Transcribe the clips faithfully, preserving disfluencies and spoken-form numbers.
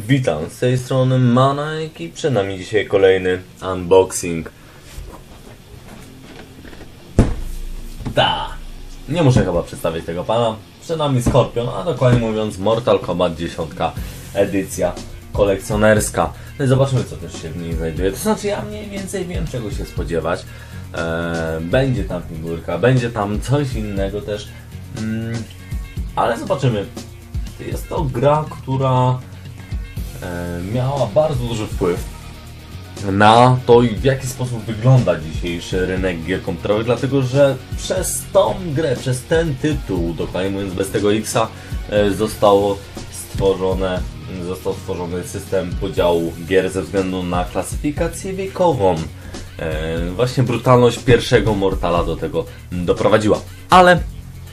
Witam, z tej strony Manek i przed nami dzisiaj kolejny unboxing. Da! Nie muszę chyba przedstawić tego pana. Przed nami Skorpion, a dokładnie mówiąc Mortal Kombat dziesięć edycja kolekcjonerska. No i zobaczmy, co też się w niej znajduje. To znaczy, ja mniej więcej wiem, czego się spodziewać. Eee, będzie tam figurka, będzie tam coś innego też. Mm, ale zobaczymy. Jest to gra, która e, miała bardzo duży wpływ na to, w jaki sposób wygląda dzisiejszy rynek gier komputerowych, dlatego że przez tą grę, przez ten tytuł, dokładnie mówiąc bez tego X-a, e, zostało stworzone, został stworzony system podziału gier ze względu na klasyfikację wiekową. E, właśnie brutalność pierwszego Mortala do tego doprowadziła. Ale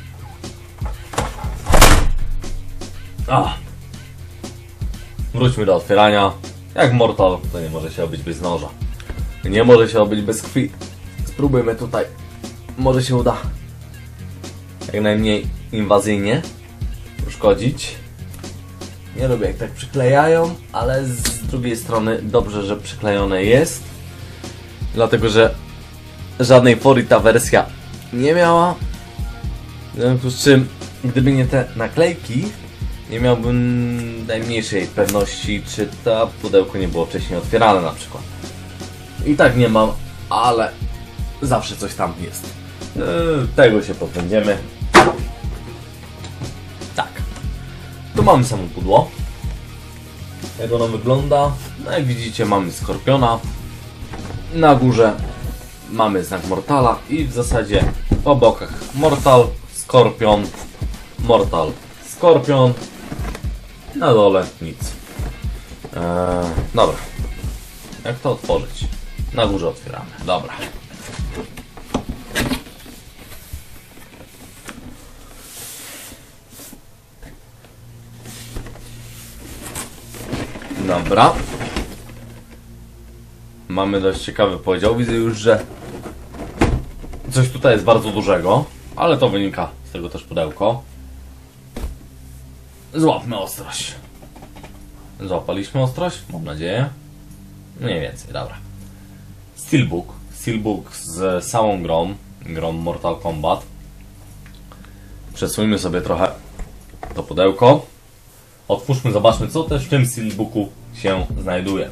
A. Wróćmy do otwierania. Jak Mortal, to nie może się obyć bez noża. Nie może się obyć bez krwi. Spróbujmy tutaj. Może się uda jak najmniej inwazyjnie uszkodzić. Nie lubię, jak tak przyklejają, ale z drugiej strony dobrze, że przyklejone jest. Dlatego, że żadnej fory ta wersja nie miała. W związku z czym, gdyby nie te naklejki, nie miałbym najmniejszej pewności, czy to pudełko nie było wcześniej otwierane na przykład. I tak nie mam, ale zawsze coś tam jest. Yy, tego się pozbędziemy. Tak. Tu mamy samo pudło. Jak ono wygląda? No jak widzicie, mamy Skorpiona. Na górze mamy znak Mortala i w zasadzie po bokach Mortal, Skorpion, Mortal, Skorpion. Na dole nic. Eee, dobra. Jak to otworzyć? Na górze otwieramy. Dobra. Dobra. Mamy dość ciekawy podział. Widzę już, że coś tutaj jest bardzo dużego, ale to wynika z tego też pudełko. Złapmy ostrość. Złapaliśmy ostrość? Mam nadzieję. Mniej więcej, dobra. Steelbook. Steelbook z samą grą. Grą Mortal Kombat. Przesuńmy sobie trochę to pudełko. Otwórzmy, zobaczmy, co też w tym Steelbooku się znajduje.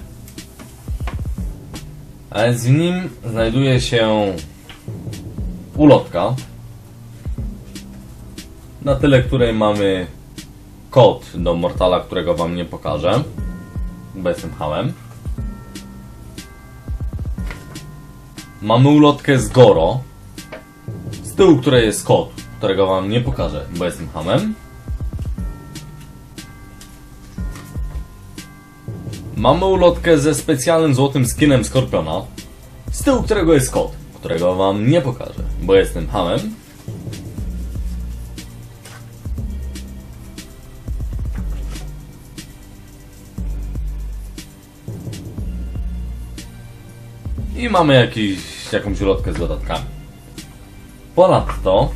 A więc w nim znajduje się ulotka, na tyle której mamy kod do Mortala, którego wam nie pokażę, bo jestem hamem. Mamy ulotkę z Goro, z tyłu której jest kod, którego wam nie pokażę, bo jestem hamem. Mamy ulotkę ze specjalnym złotym skinem Skorpiona, z tyłu którego jest kod, którego wam nie pokażę, bo jestem hamem. I mamy jakiś, jakąś ulotkę z dodatkami. Ponadto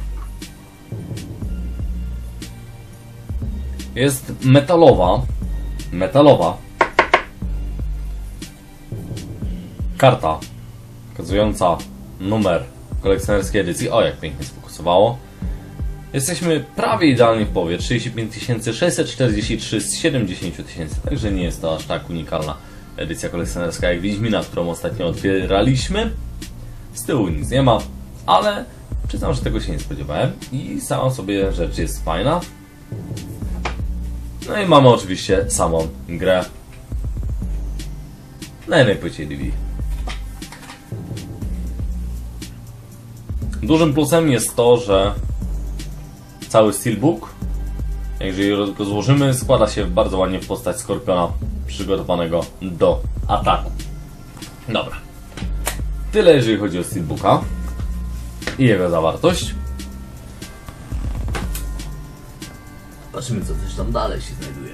jest metalowa, metalowa karta pokazująca numer kolekcjonerskiej edycji. O, jak pięknie sfokusowało. Jesteśmy prawie idealnie w połowie. trzydzieści pięć tysięcy sześćset czterdzieści trzy z siedemdziesięciu tysięcy. Także nie jest to aż tak unikalna edycja kolekcjonerska jak Wiedźmina, którą ostatnio otwieraliśmy. Z tyłu nic nie ma, ale przyznam, że tego się nie spodziewałem i sama sobie rzecz jest fajna. No i mamy oczywiście samą grę na jednej płycie D V D. Dużym plusem jest to, że cały Steelbook, jeżeli go złożymy, składa się bardzo ładnie w postać Skorpiona przygotowanego do ataku. Dobra. Tyle jeżeli chodzi o Steelbooka i jego zawartość. Zobaczymy, co też tam dalej się znajduje.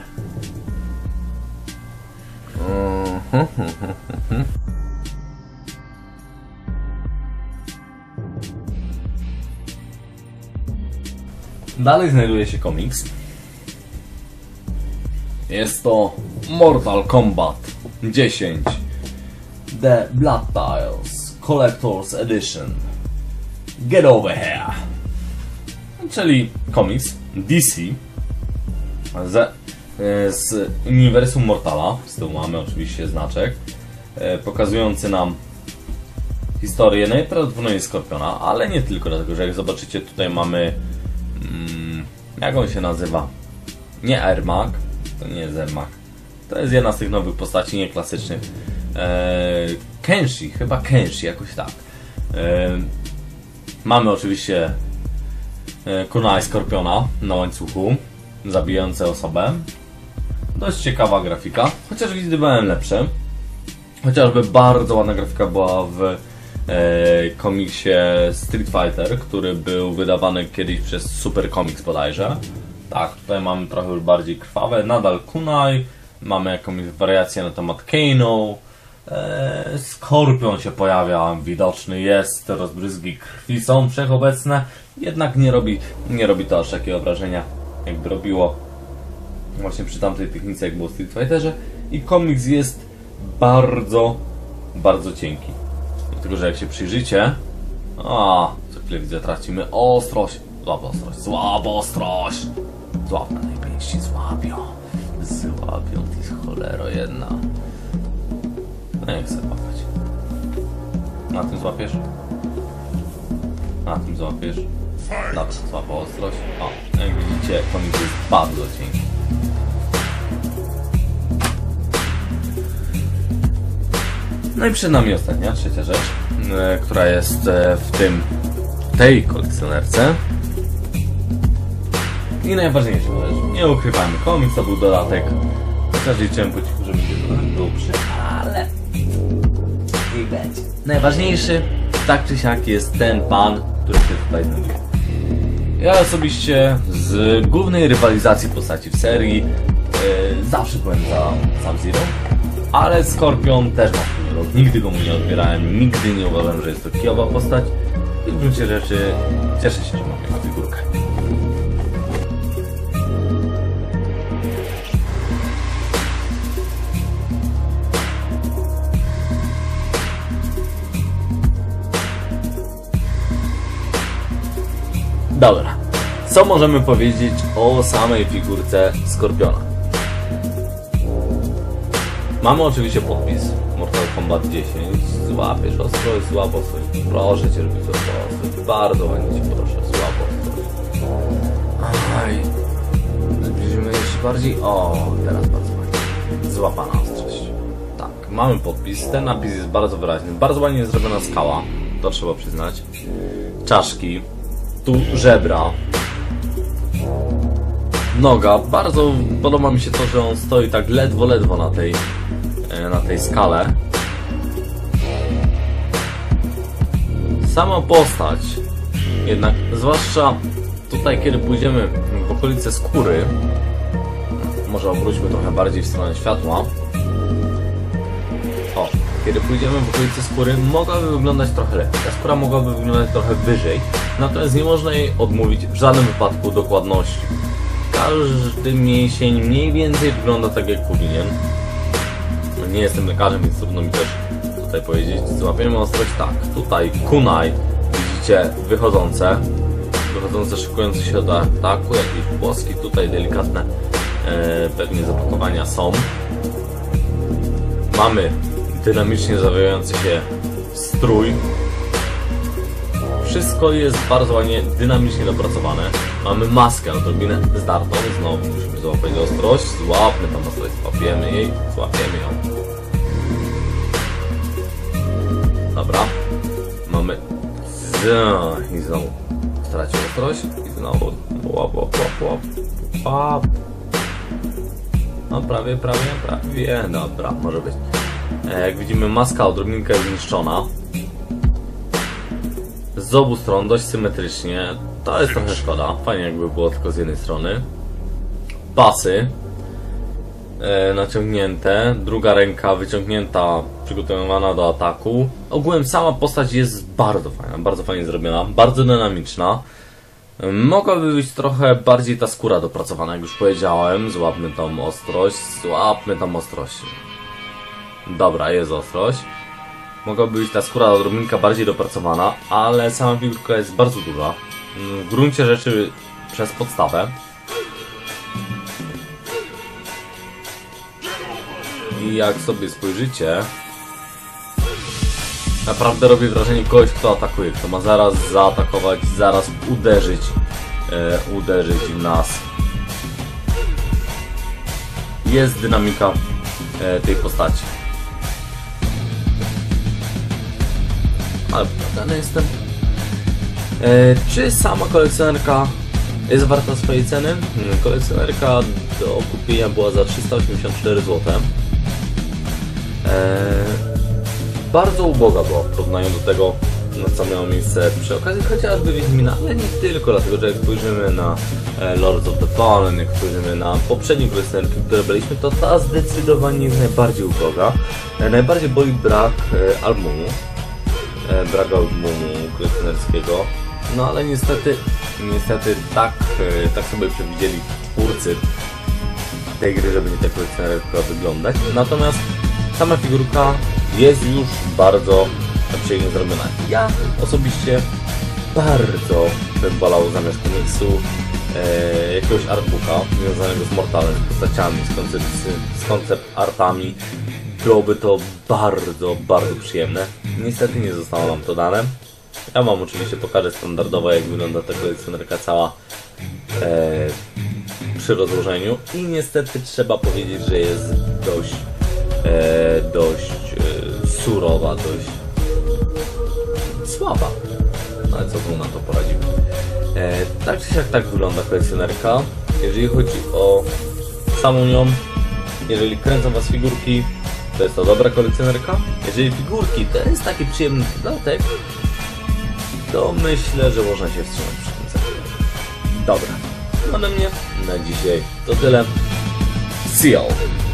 Dalej znajduje się komiks. Jest to Mortal Kombat dziesięć The Blood Tiles Collector's Edition. Get over here. Czyli komiks D C z, z uniwersum Mortala. Z tyłu mamy oczywiście znaczek pokazujący nam historię najprawdopodobniej Skorpiona, ale nie tylko, dlatego że jak zobaczycie, tutaj mamy mm, jak on się nazywa? Nie Ermac, to nie jest Ermac. To jest jedna z tych nowych postaci nieklasycznych. Eee, Kenshi, chyba Kenshi, jakoś tak. Eee, mamy oczywiście e, kunai Skorpiona na łańcuchu, zabijające osobę. Dość ciekawa grafika, chociaż widywałem lepsze. Chociażby bardzo ładna grafika była w e, komiksie Street Fighter, który był wydawany kiedyś przez Super Comics bodajże. Tak, tutaj mamy trochę już bardziej krwawe, nadal kunai, mamy jakąś wariację na temat Kano, e, Skorpion się pojawia, widoczny jest, rozbryzgi krwi są wszechobecne, jednak nie robi, nie robi to aż takiego wrażenia, jakby robiło właśnie przy tamtej technice, jak było w Street Fighterze. I komiks jest bardzo, bardzo cienki. Dlatego, że jak się przyjrzycie, a co chwilę widzę, tracimy ostrość. Złap ostrość, złap ostrość. Złap na tej pięści, złapią. Złapią, ty jest cholero jedna. No jak chcę łapać. Na tym złapiesz? Na tym złapiesz? Dobra, złap ostrość. O, jak widzicie, komiks jest bardzo cienki. No i przed nami ostatnia, trzecia rzecz, e, która jest e, w tym, tej kolekcjonerce. I najważniejsza rzecz, nie ukrywajmy, komiks to był dodatek, chociaż liczyłem po cichu, że będzie dodatek dłuższy, ale i będzie. Najważniejszy, tak czy siak, jest ten pan, który się tutaj znajduje. Ja osobiście z głównej rywalizacji postaci w serii e, zawsze byłem za Sub-Zero, ale Skorpion też ma swój rok. Nigdy go mu nie odbierałem, nigdy nie uważam, że jest to kijowa postać i w gruncie rzeczy cieszę się, że mam jego figurkę. Dobra, co możemy powiedzieć o samej figurce Skorpiona? Mamy oczywiście podpis Mortal Kombat dziesięć. Złapiesz ostrość, złap ostrość. Proszę cię, żeby złap ostrość. Bardzo ładnie cię proszę, złap ostrość. Aj. Zbliżymy jeszcze bardziej. O, teraz bardzo ładnie. Złapana ostrość. Tak, mamy podpis. Ten napis jest bardzo wyraźny. Bardzo ładnie jest zrobiona skała. To trzeba przyznać. Czaszki. Tu żebra. Noga. Bardzo podoba mi się to, że on stoi tak ledwo, ledwo na tej na tej skale. Sama postać jednak, zwłaszcza tutaj, kiedy pójdziemy w okolice skóry, może obróćmy trochę bardziej w stronę światła. O, kiedy pójdziemy w okolice skóry, mogłaby wyglądać trochę lepiej. Ta skóra mogłaby wyglądać trochę wyżej, natomiast nie można jej odmówić w żadnym wypadku dokładności. Każdy mięsień mniej więcej wygląda tak, jak powinien. Nie jestem lekarzem, więc trudno mi też tutaj powiedzieć. Złapiemy ostrość, tak. Tutaj kunai, widzicie, wychodzące. Wychodzące, szykujące się do ataku. Jakieś płoski, tutaj delikatne e, pewnie zapakowania są. Mamy dynamicznie zawijający się strój. Wszystko jest bardzo ładnie, dynamicznie dopracowane. Mamy maskę odrobinę zdartą. Znowu musimy złapać ostrość. Złapmy tam ostrość, złapiemy jej, złapiemy ją. Dobra. Mamy... I znowu stracił ostrość. I znowu... Łap, łap, łap, łap. Łap. No prawie, prawie, prawie. Dobra, może być. Jak widzimy, maska odrobinkę zniszczona. Z obu stron, dość symetrycznie. To jest trochę szkoda. Fajnie, jakby było tylko z jednej strony. Pasy e, naciągnięte. Druga ręka wyciągnięta, przygotowana do ataku. Ogółem sama postać jest bardzo fajna, bardzo fajnie zrobiona, bardzo dynamiczna. Mogłaby być trochę bardziej ta skóra dopracowana, jak już powiedziałem. Złapmy tą ostrość, złapmy tą ostrość. Dobra, jest ostrość. Mogłaby być ta skóra odrobinka bardziej dopracowana, ale sama figurka jest bardzo duża. W gruncie rzeczy przez podstawę. I jak sobie spojrzycie, naprawdę robi wrażenie kogoś, kto atakuje, kto ma zaraz zaatakować, zaraz uderzyć, e, uderzyć w nas. Jest dynamika e, tej postaci. Ale podany jestem. E, czy sama kolekcjonerka jest warta swojej ceny? Kolekcjonerka do kupienia była za trzysta osiemdziesiąt cztery złote. E, bardzo uboga była w porównaniu do tego, no, co miało miejsce przy okazji chociażby Wiedźmina, ale nie tylko, dlatego że jak spojrzymy na e, Lords of the Fallen, jak spojrzymy na poprzednie kolekcjonerki, które byliśmy, to ta zdecydowanie jest najbardziej uboga. E, najbardziej boli brak e, albumu. brak albumu kolekcjonerskiego, no ale niestety niestety tak, tak sobie przewidzieli twórcy tej gry, żeby nie ta kolekcjonerka wyglądać. Natomiast sama figurka jest już bardzo przyjemnie zrobiona. Ja osobiście bardzo bym wolał zamiast komiksu e, jakiegoś artbooka związanego z Mortalem, z postaciami, z, koncept, z koncept artami. Byłoby to bardzo, bardzo przyjemne. Niestety nie zostało nam to dane. Ja wam oczywiście pokażę standardowo, jak wygląda ta kolekcjonerka cała e, przy rozłożeniu. I niestety trzeba powiedzieć, że jest dość, e, dość e, surowa, dość słaba. No ale co tu na to poradzimy. E, tak czy siak tak wygląda kolekcjonerka. Jeżeli chodzi o samą nią, jeżeli kręcą was figurki, to jest to dobra kolekcjonerka. Jeżeli figurki to jest taki przyjemny dodatek, to myślę, że można się wstrzymać przy tym zakupie. Dobra, ode mnie na dzisiaj to tyle. See you!